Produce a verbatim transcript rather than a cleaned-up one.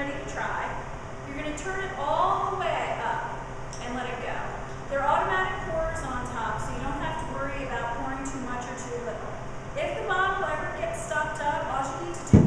ready to try. You're going to turn it all the way up and let it go. There are automatic pourers on top, so you don't have to worry about pouring too much or too little. If the bottle ever gets stopped up, all you need to do